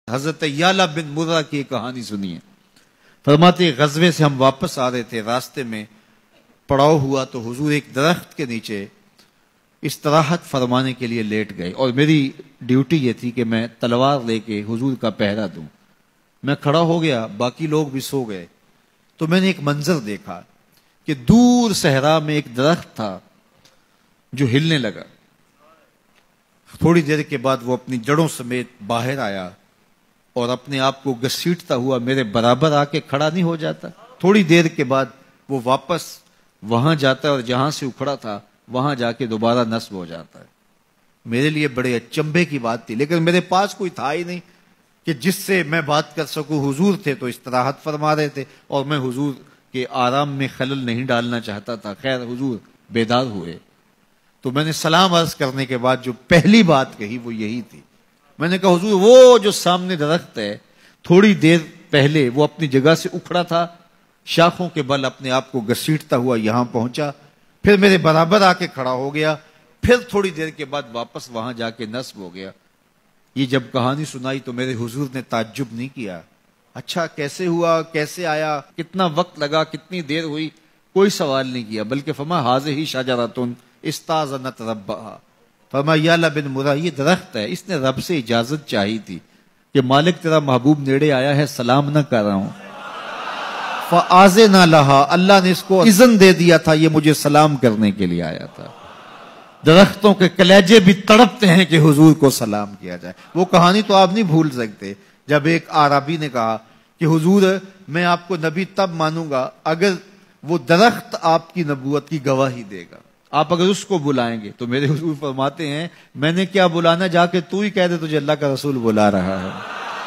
حضرت یعلا بن مرہ کی کہانی سنیے. فرماتے غزوے سے ہم واپس آ رہے تھے، راستے میں پڑاؤ ہوا تو حضور ایک درخت کے نیچے استراحت فرمانے کے لیے لیٹ گئے، اور میری ڈیوٹی یہ تھی کہ میں تلوار لے کے حضور کا پہرا دوں. میں کھڑا ہو گیا، باقی لوگ بھی سو گئے، تو میں نے ایک منظر دیکھا کہ دور صحرا میں ایک درخت تھا جو ہلنے لگا. تھوڑی دیر کے بعد وہ اپنی جڑوں سمیت باہر آیا اور اپنے آپ کو گھسیٹتا ہوا میرے برابر آ کے کھڑا نہیں ہو جاتا. تھوڑی دیر کے بعد وہ واپس وہاں جاتا ہے اور جہاں سے اکھڑا تھا وہاں جا کے دوبارہ نصب ہو جاتا ہے. میرے لیے بڑے اچنبھے کی بات تھی، لیکن میرے پاس کوئی تھا ہی نہیں کہ جس سے میں بات کر سکوں. حضور تھے تو استراحت فرما رہے تھے اور میں حضور کے آرام میں خلل نہیں ڈالنا چاہتا تھا. خیر حضور بیدار ہوئے تو میں نے سلام عرض کرنے کے بعد جو پہلی بات کہی وہ یہی تھی. میں نے کہا حضور وہ جو سامنے درخت ہے تھوڑی دیر پہلے وہ اپنی جگہ سے اکھڑا تھا، شاخوں کے بل اپنے آپ کو گھسیٹتا ہوا یہاں پہنچا، پھر میرے برابر آ کے کھڑا ہو گیا، پھر تھوڑی دیر کے بعد واپس وہاں جا کے نصب ہو گیا. یہ جب کہانی سنائی تو میرے حضور نے تعجب نہیں کیا. اچھا کیسے ہوا، کیسے آیا، کتنا وقت لگا، کتنی دیر ہوئی، کوئی سوال نہیں کیا، بلکہ فرمایا ہاذہ شجرۃ استاذنت ربھا. فرمایا یعلا بن مرہ یہ درخت ہے، اس نے رب سے اجازت چاہی تھی کہ مالک تیرا محبوب نیڑے آیا ہے، سلام نہ کر رہا ہوں. فآذن لہا، اللہ نے اس کو اذن دے دیا تھا، یہ مجھے سلام کرنے کے لیے آیا تھا. درختوں کے کلیجے بھی تڑپتے ہیں کہ حضور کو سلام کیا جائے. وہ کہانی تو آپ نہیں بھول سکتے جب ایک اعرابی نے کہا کہ حضور میں آپ کو نبی تب مانوں گا اگر وہ درخت آپ کی نبوت کی گواہی دے گا، آپ اگر اس کو بلائیں گے. تو میرے حضور فرماتے ہیں میں نے کیا بلانا، جا کے تو ہی کہہ دے تجھے اللہ کا رسول بلا رہا ہے.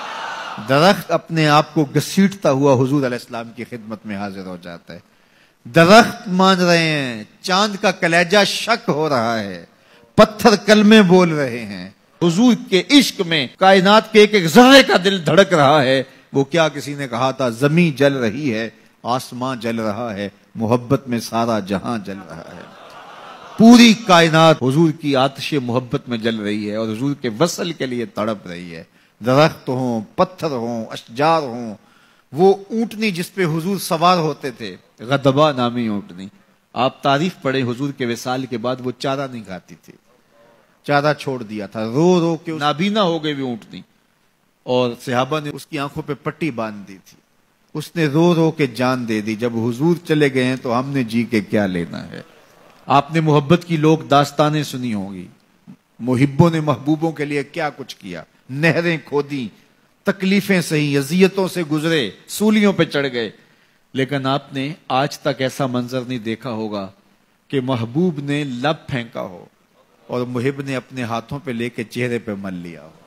درخت اپنے آپ کو گھسیٹتا ہوا حضور علیہ السلام کی خدمت میں حاضر ہو جاتا ہے. درخت مان رہے ہیں، چاند کا کلیجہ شک ہو رہا ہے، پتھر کلمے بول رہے ہیں. حضور کے عشق میں کائنات کے ایک ایک ذرے کا دل دھڑک رہا ہے. وہ کیا کسی نے کہا تھا زمین جل رہی ہے، آسمان جل رہا ہے، محبت میں سارا جہاں جل رہا ہے. پوری کائنات حضور کی آتش محبت میں جل رہی ہے اور حضور کے وصل کے لیے تڑپ رہی ہے. درخت ہوں، پتھر ہوں، اشجار ہوں، وہ اونٹنی جس پہ حضور سوار ہوتے تھے، غدبہ نامی اونٹنی، آپ تعریف پڑھیں حضور کے وصال کے بعد وہ چارہ نہیں کھاتی تھی، چارہ چھوڑ دیا تھا، رو رو کے نابینا ہو گئی وہ اونٹنی، اور صحابہ نے اس کی آنکھوں پہ پٹی باندھ دی تھی، اس نے رو رو کے جان دے دی. جب حضور چلے گئے ہیں تو ہم نے جی کے کیا لینا ہے. آپ نے محبت کی لوگ داستانیں سنی ہوں گی، محبوں نے محبوبوں کے لیے کیا کچھ کیا، نہریں کھودی، تکلیفیں سہی، اذیتوں سے گزرے، سولیوں پہ چڑھ گئے. لیکن آپ نے آج تک ایسا منظر نہیں دیکھا ہوگا کہ محبوب نے لب پھینکا ہو اور محب نے اپنے ہاتھوں پہ لے کے چہرے پہ مل لیا ہو.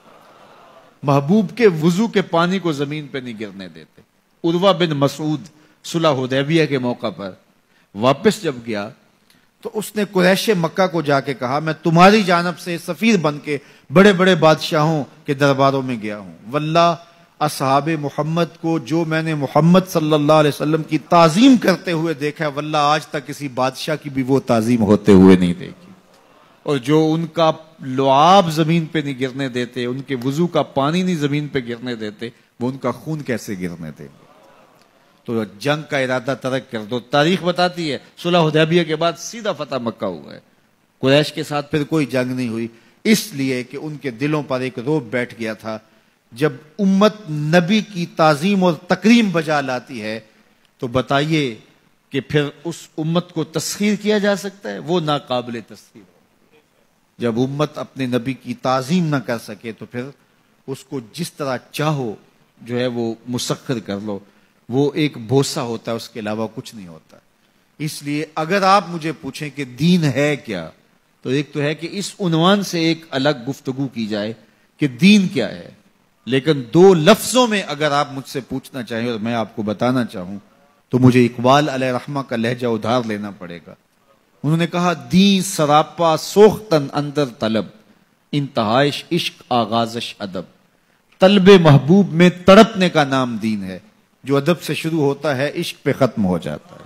محبوب کے وضو کے پانی کو زمین پہ نہیں گرنے دیتے. عروہ بن مسعود صلح حدیبیہ کے موقع پر واپس جب گیا تو اس نے قریش مکہ کو جا کے کہا میں تمہاری جانب سے سفیر بن کے بڑے بڑے بادشاہوں کے درباروں میں گیا ہوں، واللہ اصحاب محمد کو جو میں نے محمد صلی اللہ علیہ وسلم کی تعظیم کرتے ہوئے دیکھا ہے، واللہ آج تک کسی بادشاہ کی بھی وہ تعظیم ہوتے ہوئے نہیں دیکھی. اور جو ان کا لعاب زمین پہ نہیں گرنے دیتے، ان کے وضو کا پانی نہیں زمین پہ گرنے دیتے، وہ ان کا خون کیسے گرنے دیں گے. تو جنگ کا ارادہ ترک کر دو. تاریخ بتاتی ہے صلح حدیبیہ کے بعد سیدھا فتح مکہ ہوا ہے، قریش کے ساتھ پھر کوئی جنگ نہیں ہوئی، اس لیے کہ ان کے دلوں پر ایک رعب بیٹھ گیا تھا. جب امت نبی کی تعظیم اور تکریم بجا لاتی ہے تو بتائیے کہ پھر اس امت کو تسخیر کیا جا سکتا ہے؟ وہ ناقابل تسخیر. جب امت اپنے نبی کی تعظیم نہ کر سکے تو پھر اس کو جس طرح چاہو جو ہے وہ مسخر کر لو، وہ ایک بوسہ ہوتا ہے، اس کے علاوہ کچھ نہیں ہوتا. اس لیے اگر آپ مجھے پوچھیں کہ دین ہے کیا، تو ایک تو ہے کہ اس عنوان سے ایک الگ گفتگو کی جائے کہ دین کیا ہے. لیکن دو لفظوں میں اگر آپ مجھ سے پوچھنا چاہیں اور میں آپ کو بتانا چاہوں تو مجھے اقبال علیہ رحمہ کا لہجہ ادھار لینا پڑے گا. انہوں نے کہا دین سراپا سوختن اندر طلب، انتہائش عشق آغازش ادب. طلب محبوب میں تڑپنے کا نام دین ہے، جو ادب سے شروع ہوتا ہے عشق پہ ختم ہو جاتا ہے.